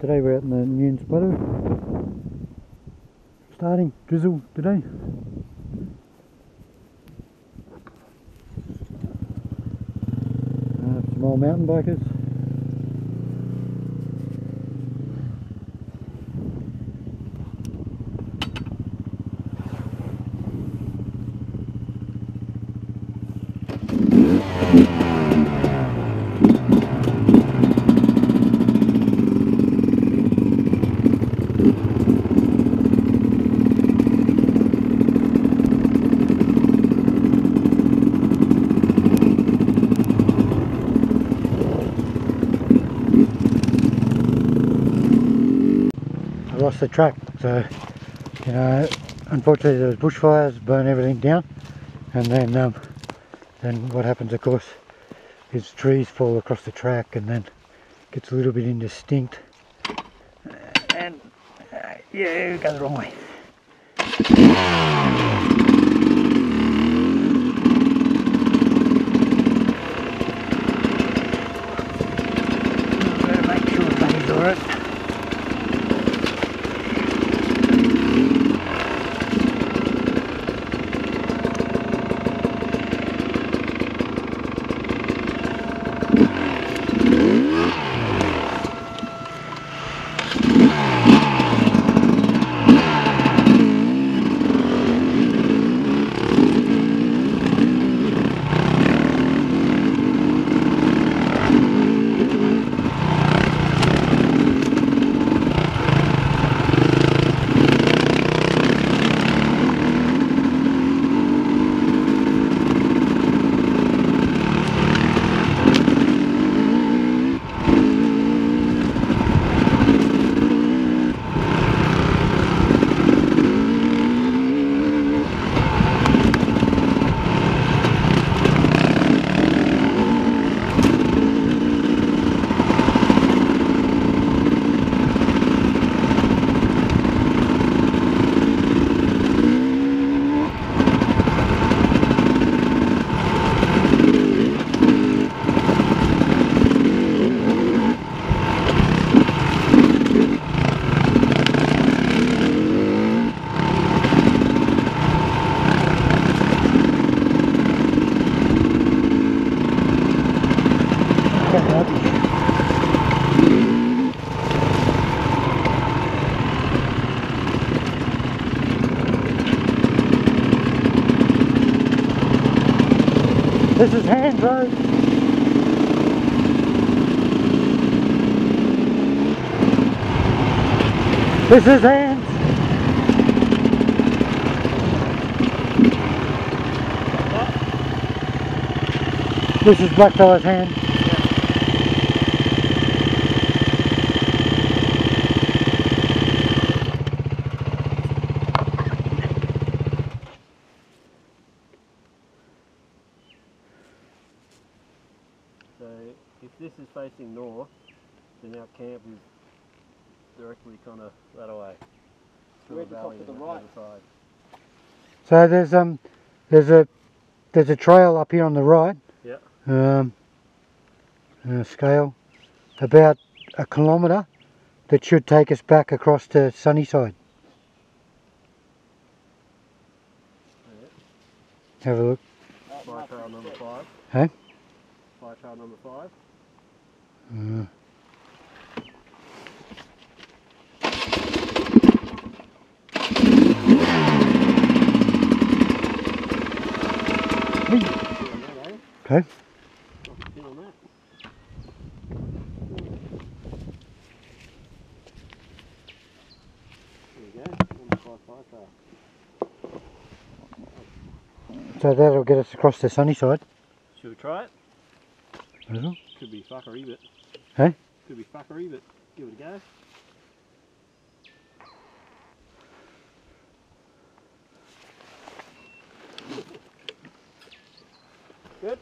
Today we're out in the Nunes Plateau. Starting drizzle today. Some old mountain bikers. Lost the track, so you know, unfortunately there was bushfires, burn everything down, and then what happens, of course, is trees fall across the track, and then gets a little bit indistinct, and yeah, it goes the wrong way. Better make sure everything's alright. This is Hands Road. This is Hands. This is Blackfellas Hands. So if this is facing north, then our camp is directly kind of that away. We're just off to the right. So there's a trail up here on the right. Yeah. Scale about 1 kilometre that should take us back across to Sunnyside. Yeah. Have a look. Fly trail number 5. Hey? Fly trail number 5. Okay. So that'll get us across to Sunnyside. Should we try it? Mm-hmm. Could be fuckery, but... Hey? Could be fuckery, but give it a go. Good.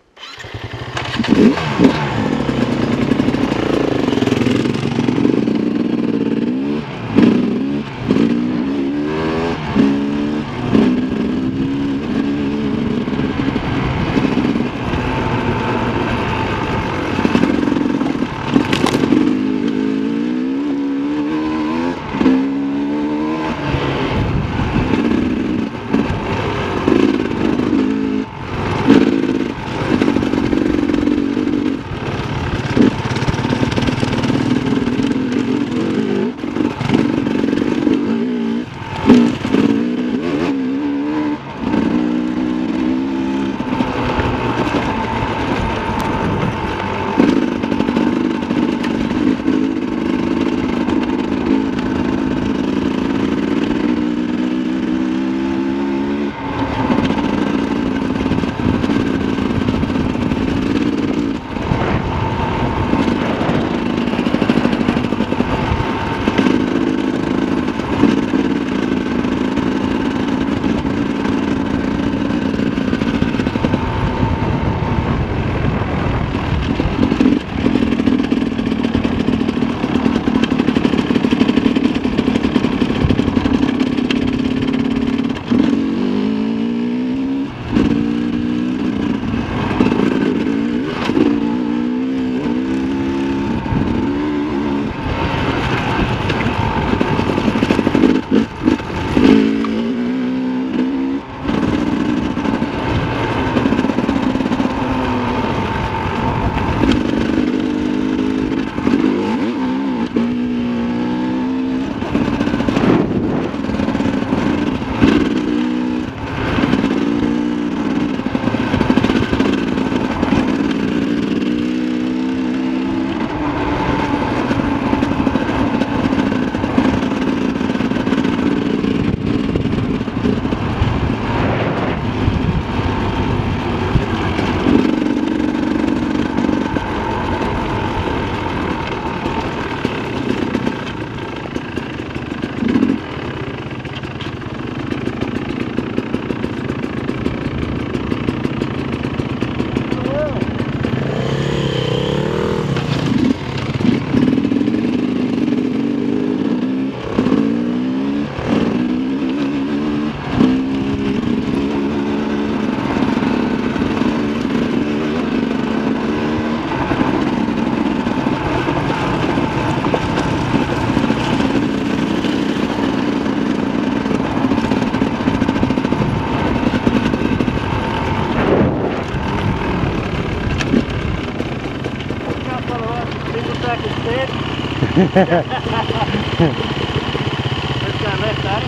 Let's go left, eh?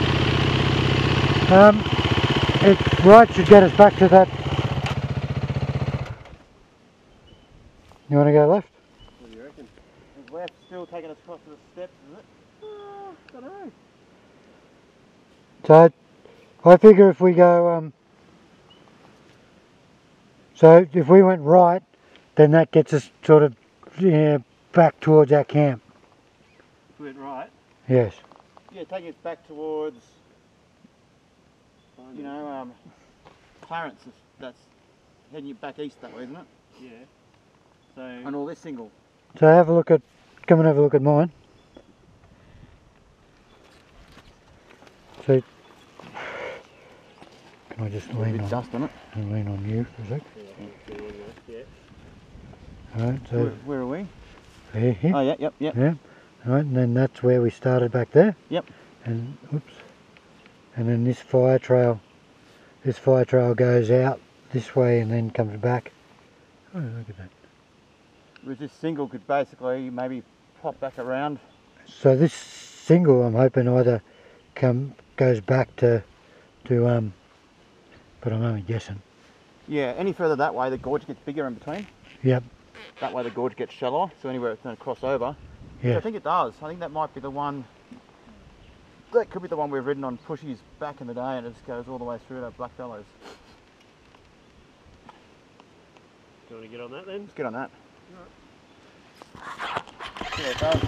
It's right should get us back to that. You want to go left? What do you reckon? Is left still taking us across to the steps, is it? Don't know. So I figure if we go, so if we went right, then that gets us sort of back towards our camp. We went right. Yes. Yeah, taking us back towards, you know, Clarence. That's heading you back east that way, isn't it? Yeah. So. And all this single. So have a look at, come and have a look at mine. So, can I just A lean bit on, dust on it. lean on you for a sec? Yeah. Alright, so Where are we? here. Oh, yeah, yep. Yeah. Alright, and then that's where we started back there. Yep. And oops. And then this fire trail goes out this way and then comes back. Oh, look at that. With this single could basically maybe pop back around. So this single, I'm hoping either goes back to but I'm only guessing. Yeah, any further that way the gorge gets bigger in between. Yep. That way the gorge gets shallower, so anywhere it's going to cross over. Yeah. Yeah. I think it does. I think that might be the one. That could be the one we've ridden on pushies back in the day, and it just goes all the way through to Blackfellows. Do you want to get on that then? Let's get on that. Right. Yeah, it does.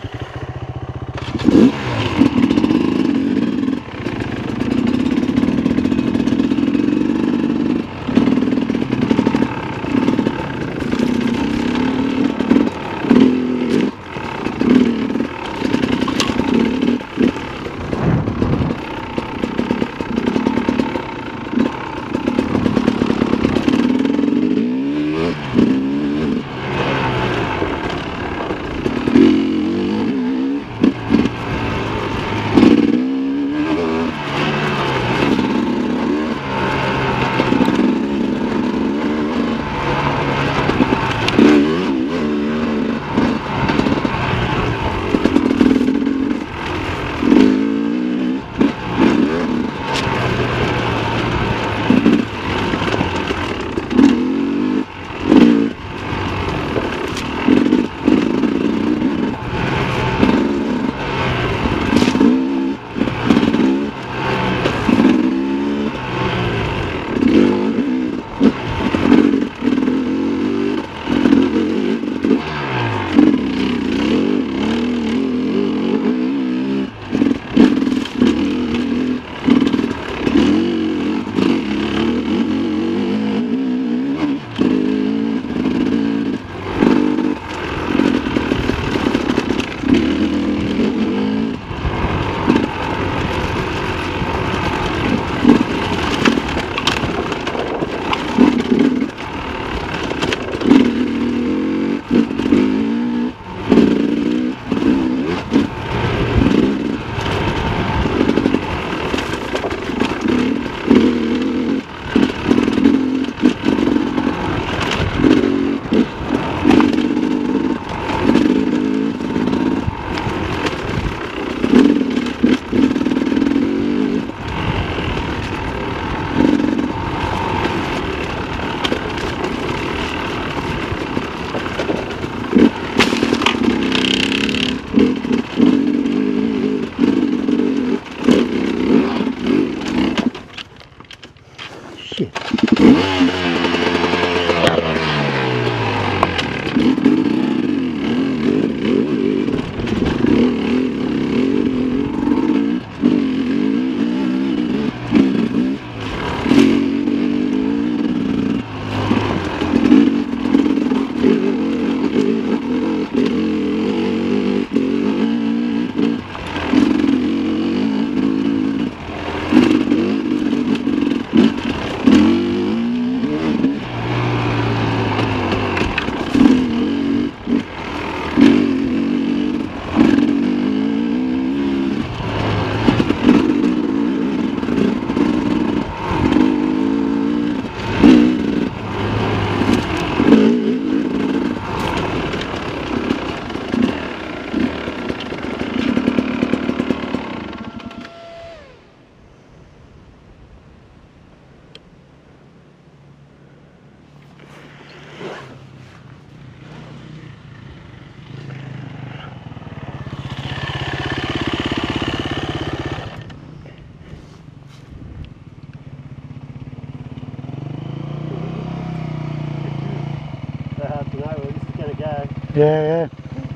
Yeah,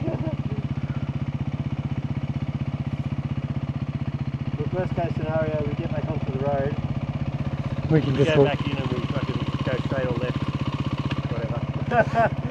Look, worst case scenario, we get back onto the road, we can we just go walk. back in and we fucking go straight or left, whatever.